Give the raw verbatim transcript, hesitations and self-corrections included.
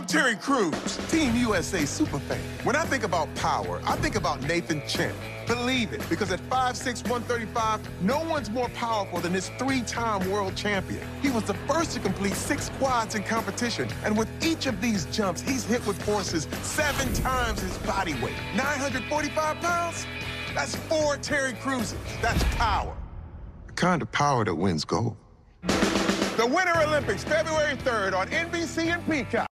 I'm Terry Crews, Team U S A superfan. When I think about power, I think about Nathan Chen. Believe it, because at five six, one thirty-five, no one's more powerful than this three-time world champion. He was the first to complete six quads in competition, and with each of these jumps, he's hit with forces seven times his body weight. nine hundred forty-five pounds? That's four Terry Crewses. That's power. The kind of power that wins gold. The Winter Olympics, February third on N B C and Peacock.